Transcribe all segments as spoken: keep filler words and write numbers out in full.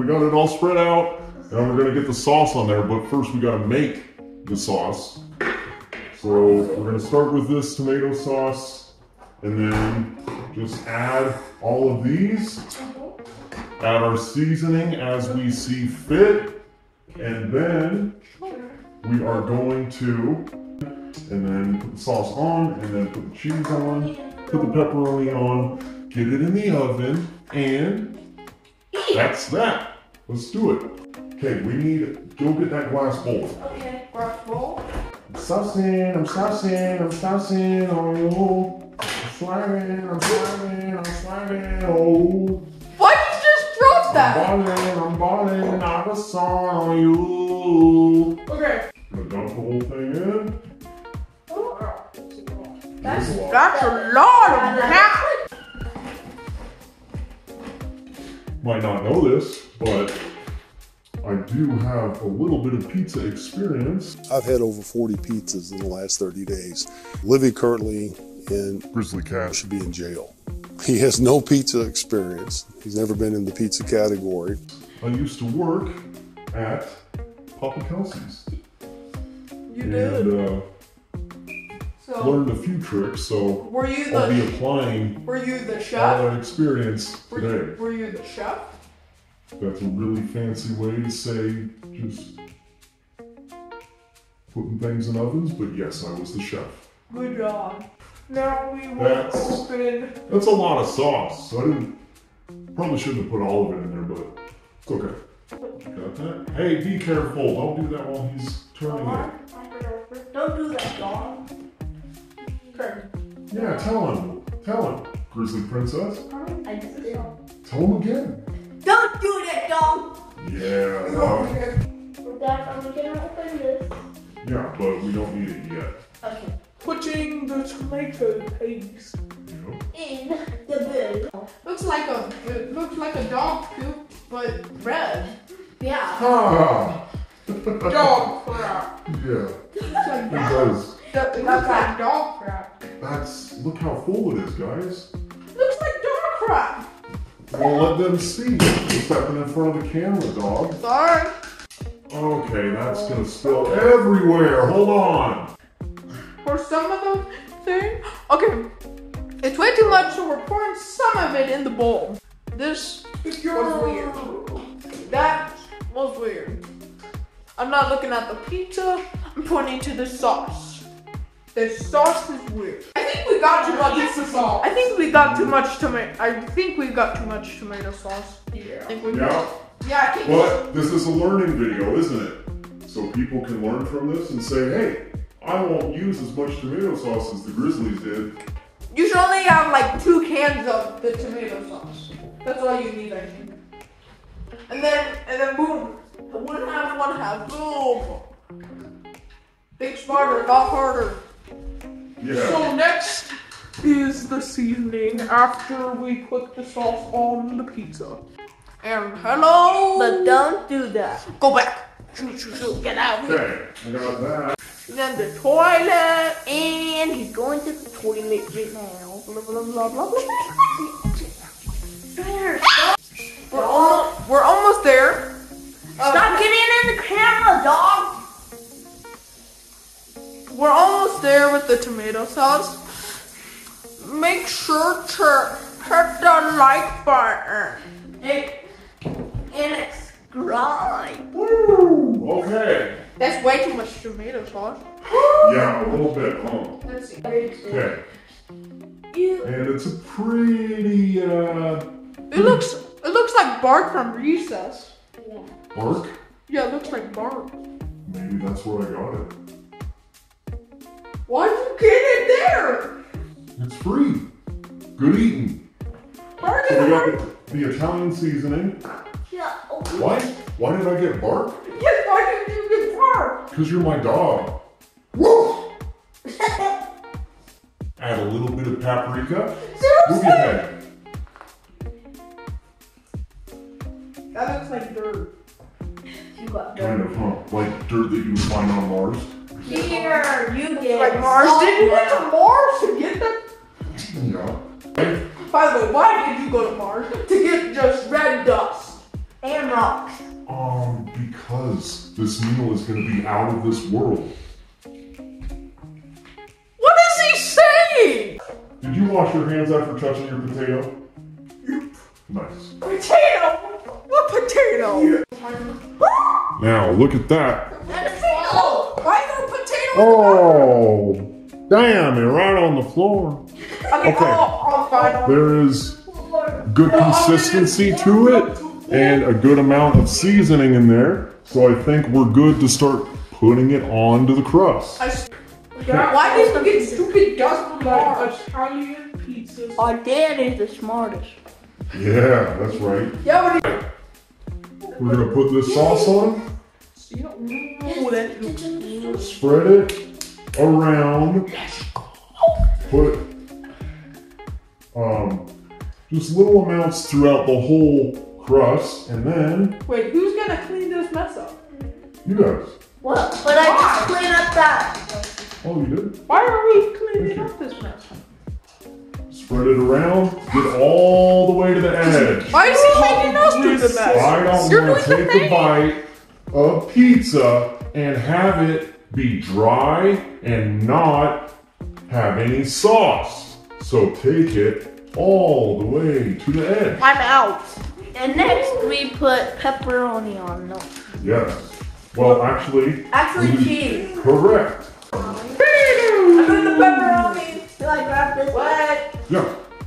got it all spread out, and we're gonna get the sauce on there, but first we gotta make the sauce. So we're gonna start with this tomato sauce, and then just add all of these, add our seasoning as we see fit, and then we are going to, and then put the sauce on, and then put the cheese on, put the pepperoni on, get it in the oven, and that's that. Let's do it. Okay, we need, go get that glass bowl. Okay, glass bowl. I'm saucing, I'm saucing, I'm saucing, oh, I'm slamming, I'm slamming, I'm slamming, oh. Why did you just drop that? I'm balling, I'm balling, I have a song on you. Okay. I'm gonna dump the whole thing in. That's, that's a lot of that. Might not know this, but I do have a little bit of pizza experience. I've had over forty pizzas in the last thirty days. Living currently in Grizzly Cat should be in jail. He has no pizza experience. He's never been in the pizza category. I used to work at Papa Kelsey's. You and, did. Uh, So, learned a few tricks, so were you I'll be the applying were you the all chef? that experience Were today. you, were you the chef? That's a really fancy way to say just putting things in ovens, but yes, I was the chef. Good job. Now we will That's- open. That's a lot of sauce, so I didn't, probably shouldn't have put all of it in there, but it's okay. Got that? Hey, be careful, don't do that while he's turning it. Don't do that, dog. Okay. Yeah, tell him, tell him, Grizzly Princess. I just did. Tell him again. Don't do that, dog. Yeah, dog. Dad, I'm gonna open this. Yeah, but we don't need it yet. Okay. Putting the tomato paste You know? In the bowl. looks like a it looks like a dog poop, but red. Yeah. Ah! Dog crap. Yeah, Looks like it dog. does. That- It looks like dog crap. That's, look how full it is, guys. Looks like dog crap. Well, let them see. You're stepping in front of the camera, dog. Sorry. Okay, that's gonna spill everywhere. Hold on. For some of those things, okay, it's way too much, so we're pouring some of it in the bowl. This was weird. That was weird. I'm not looking at the pizza. I'm pointing to the sauce. The sauce is weird. I think we got too much sauce. I think we got too much tomato. I think we got too much tomato sauce. Yeah. I think we Yeah. Yeah, I think. But this is a learning video, isn't it? So people can learn from this and say, hey, I won't use as much tomato sauce as the Grizzlies did. You should only have like two cans of the tomato sauce. That's all you need, I think. And then, and then boom. One half, one half, boom. Think smarter, not harder. Yeah. So next is the seasoning after we put the sauce on the pizza. And hello. But don't do that. Go back. Shoot, shoot, shoot. Get out of here. Okay, I got that. Then the toilet. And he's going to the toilet right now. Blah, blah, blah, blah, blah. There. We're, al- we're almost there. Uh, Stop getting in the camera, dog. We're almost there with the tomato sauce. Make sure to hit the like button. And subscribe. Woo! Okay. That's way too much tomato sauce. Yeah, a little bit, huh? Let's see. Okay. You. And it's a pretty, uh, It looks it looks like bark from recess. Yeah. bark. Yeah, it looks like bark. Maybe that's where I got it. Why'd you get it there? It's free. Good eating. Bark So we is got the, the Italian seasoning. Yeah. Oh. Why? Why did I get bark? Yes, why did you get bark? Because you're my dog. Woo! Add a little bit of paprika. Move your Seriously? head. That looks like dirt. You got Kind dirt. of, huh? Like dirt that you would find on Mars. Here, you get Like Mars. salt Did you went now. to Mars to get that? Yeah. By the way, why did you go to Mars? To get just red dust. And rocks. Um, because this meal is going to be out of this world. What is he saying? Did you wash your hands after touching your potato? Nice. Potato. What potato? Now, look at that. Potato. Why is there a potato? Oh, damn it, right on the floor. Okay, Okay. I'll, I'll find out. There is good consistency to it and a good amount of seasoning in there. So I think we're good to start putting it onto the crust. I s- Why did you get stupid dust like Italian pizzas? Our dad is the smartest. Yeah, that's right. Yeah, what do you? We're gonna put this sauce on, Ooh, that looks spread it around, put um, just little amounts throughout the whole crust, and then Wait, who's gonna clean this mess up? you guys. What? But I just cleaned up that. Oh, you did? Why are we cleaning up this mess? Spread it around, get all the way to the edge. Why is he making us do the mess? I don't You're want to doing the take a thing. bite of pizza and have it be dry and not have any sauce. So take it all the way to the edge. I'm out. And next we put pepperoni on. No. Yes. Well, actually, Actually, we- cheese. correct. I'm doing the pepperoni. Till I grab this. What? Yeah.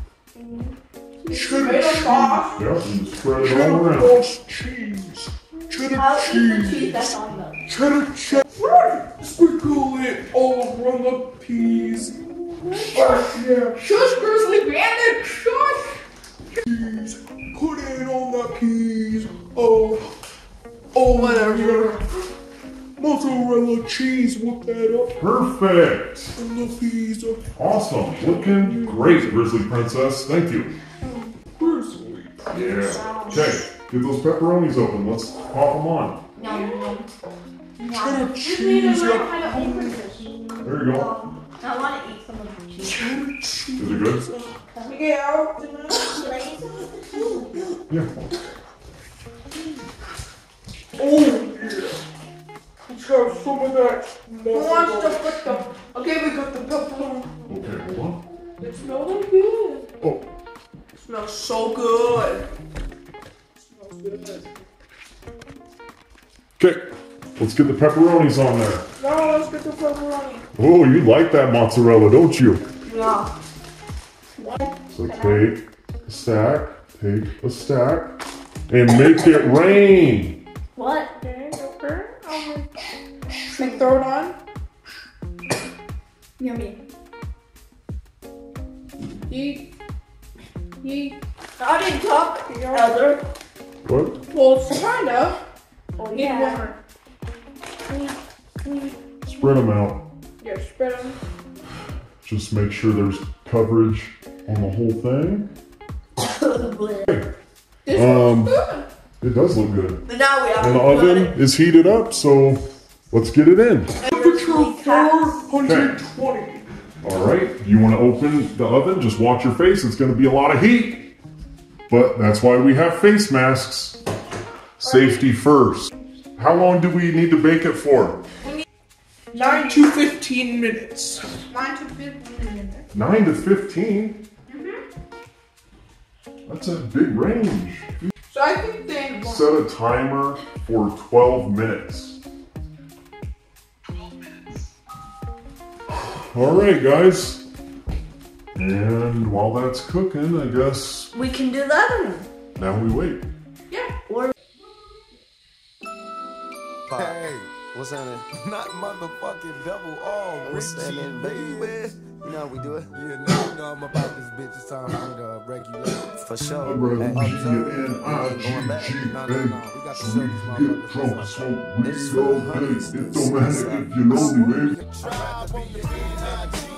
Tomato sauce. Yeah, and spread it all around. cheese. Cheddar I'll eat the cheese that's on them. Cheddar cheese. Sprinkle it all over the peas. Yeah. Shush, Grizzly, Bandit, shush. Cheese. Put it on the peas. Oh. Oh, Whatever. mozzarella cheese. Whip that up. Perfect. And the peas are Awesome. Looking great, Grizzly Princess. Thank you. Grizzly. Yeah. Okay. Get those pepperonis open. Let's pop them on. Yum, yum. Cheddar Need to cheese. learn how to open this. There you go. I want to eat some of the cheese. Cheddar cheese. Is it good? Yeah. Can I eat some of the cheese? Yeah. Oh, yeah. Let's have some of that. Who wants to put the? Okay, we got the pepperoni. Okay, hold on. It smells good. Oh, It smells so good. It smells good. okay. Let's get the pepperonis on there. Now let's get the pepperoni. Oh, you like that mozzarella, don't you? Yeah. So take a stack, take a stack, and make it rain. What? Okay, okay. Um, Should we throw it on? Yummy. Eat. Eat. I didn't talk. Elder. What? Well, it's kinda. Oh Need yeah. warmer. Spread them out. Yeah, spread them. Just make sure there's coverage on the whole thing. This Um, looks good. It does look good. But now we have And to the put oven it. is heated up, so let's get it in. Temperature four hundred twenty. All right, you want to open the oven? Just watch your face. It's going to be a lot of heat. But that's why we have face masks. Safety first. How long do we need to bake it for? Nine to fifteen minutes. Nine to fifteen minutes. nine to fifteen? That's a big range. So I think they. Set a timer for twelve minutes. All right, guys. And while that's cooking, I guess We can do the other one. now we wait. Yeah. Or Hey, what's on it? Not motherfucking double R. What's Richie, happening, baby? baby? You know how we do it? Yeah, now you know I'm about this bitch. It's time for me to regulate. For sure. I'd rather Hey, be an I G going back. G, No, no, baby. no. We got to So show we these can get motherfuckers drunk, what's smoke This weed all for the day. honeys. It don't matter if you're lonely, baby. Try to be an I G